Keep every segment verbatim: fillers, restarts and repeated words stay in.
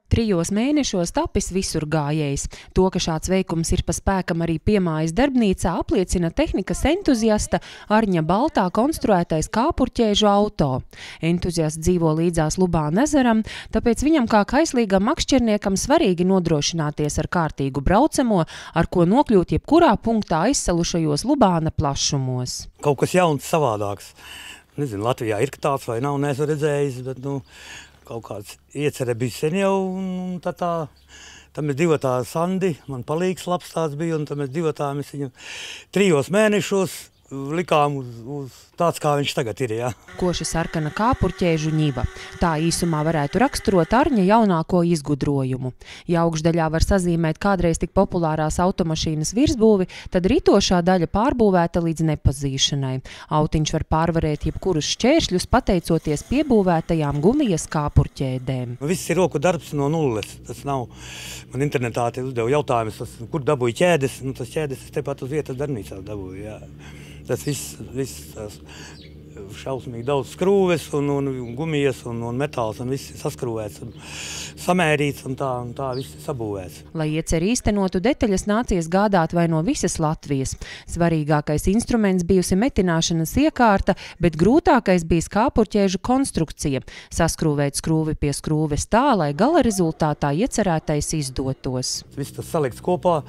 Trijos mēnešos tapis visur gājējs. To, ka šāds veikums ir pa spēkam arī piemājas darbnīcā, apliecina tehnikas entuziasta Arņa Baltā konstruētais kāpurķēžu auto. Entuziasts dzīvo līdzās Lubāna ezeram, tāpēc viņam kā kaislīgam makšķerniekam svarīgi nodrošināties ar kārtīgu braucamo, ar ko nokļūt jebkurā punktā aizsalušajos Lubāna plašumos. Kaut kas jauns, savādāks. Nezinu, Latvijā ir tāds vai nav, neesmu redzējis, bet nu, kaut kāds iecerē bija sen jau, un tā tā, tam ir divatā Sandi, man palīgs labs tāds bija, un tam mēs divatā mēs viņu trijos mēnešos likām uz, uz tāds, kā viņš tagad ir, jā. Koši sarkana kāpurķēžu ņiva. Tā īsumā varētu raksturot Arņa jaunāko izgudrojumu. Ja augšdaļā var sazīmēt kādreiz tik populārās automašīnas virsbūvi, tad ritošā daļa pārbūvēta līdz nepazīšanai. Autiņš var pārvarēt jebkurus šķēršļus, pateicoties piebūvētajām gumijas kāpurķēdēm. Viss ir roku darbs no nulles. Tas nav, man internetā uzdevu jautājumus, tas, kur dabūju ķēdes, nu tas ķēdes es tepat uz vietas darbnīcā dabūju, jā. Tas viss, viss tas šausmīgi daudz skrūves un, un, un gumijas un, un metāls un viss ir saskrūvēts un samērīts un tā, un tā viss ir sabūvēts. Lai ieceri īstenotu, detaļas nācies gādāt vai no visas Latvijas. Svarīgākais instruments bijusi metināšanas iekārta, bet grūtākais bijis kāpurķēžu konstrukcija. Saskrūvēt skrūvi pie skrūves tā, lai gala rezultātā iecerētais izdotos. Viss tas salikts kopā,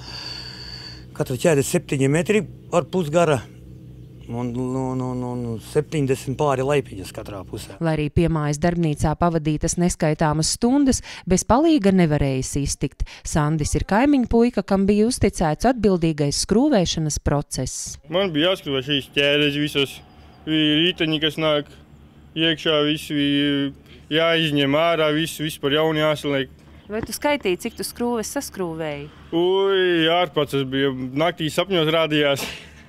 katra ķēde septiņi metri ar pusgara. Un, un, un, un septiņdesmit pāri laipiņas katrā pusē. Lai arī piemājas darbnīcā pavadītas neskaitāmas stundas, bez palīga nevarējis iztikt. Sandis ir kaimiņu puika, kam bija uzticēts atbildīgais skrūvēšanas process. Man bija jāskrūvē šīs ķēdes visos, rītaņi, kas nāk iekšā, visu jāizņem ārā, visu, visu par jaunu jāsaliek. Vai tu skaitīji, cik tu skrūves saskrūvēji? Ui, ārpats tas bija, naktī sapņos rādījās.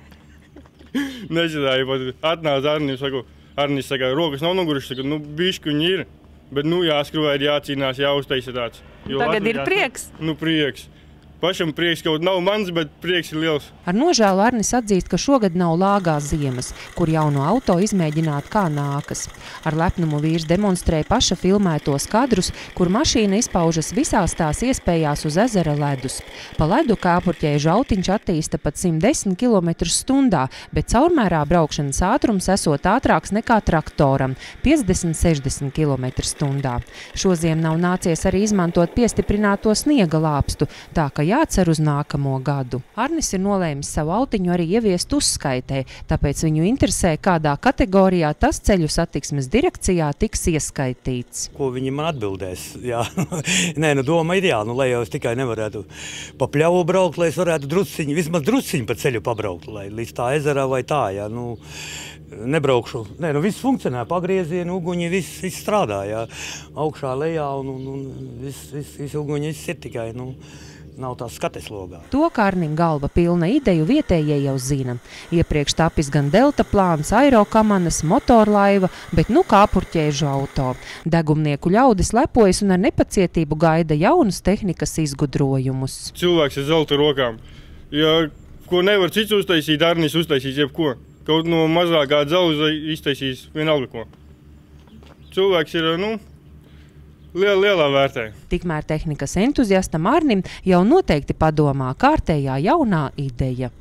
Nezināju, pat atnāca Arnis, saku, Arnis saka, rokas nav nogurušas, saka, nu bišķi viņi ir, bet nu jāskrūvē, jācīnās, jāuztaisa tāds. Jo tagad Latvijā ir prieks? Nu prieks. Pašam prieks kaut nav mans, bet prieks ir liels. Ar nožēlu Arnis atzīst, ka šogad nav lāgā ziemas, kur jauno auto izmēģināt kā nākas. Ar lepnumu vīrs demonstrē paša filmētos kadrus, kur mašīna izpaužas visās tās iespējās uz ezera ledus. Pa ledu kāpurķēžu autiņš attīsta pat simt desmit kilometrus stundā, bet caurmērā braukšanas ātrums esot ātrāks nekā traktoram – piecdesmit sešdesmit kilometri stundā. Šoziem nav nācies arī izmantot piestiprināto sniega lāpstu, tā ka jācer uz nākamo gadu. Arnis ir nolēmis savu autiņu arī ieviest uzskaitē, tāpēc viņu interesē, kādā kategorijā tas ceļu satiksmes direkcijā tiks ieskaitīts. Ko viņi man atbildēs? Jā. Nē, nu doma ir jā, nu lai jau es tikai nevarētu pa pļavu braukt, lai es varētu drusciņi, vismaz drusciņi pa ceļu pabraukt, lai līdz tā ezerā vai tā, jā, nu nebraukšu. Nē, nu viss funkcionē, pagriezieni, uguņi, viss, viss strādā, jā. Augšā, lejā un, un, un viss, viss, viss uguņi, viss ir tikai, nu, nav tās skateslogā. To, kā Arnim galva pilna ideju, vietējie jau zina. Iepriekš tapis gan delta plāns, aerokamanas, motorlaiva, bet nu kāpurķēžu auto. Degumnieku ļaudis lepojas un ar nepacietību gaida jaunus tehnikas izgudrojumus. Cilvēks ar zelta rokām. Ja ko nevar cits uztaisīt, Arnis uztaisīs jebko. Kaut no mazākā dzelza iztaisīs vienalga ko. Cilvēks ir, nu, lielā, lielā vērtē. Tikmēr tehnikas entuziastam Arnim jau noteikti padomā kārtējā jaunā ideja.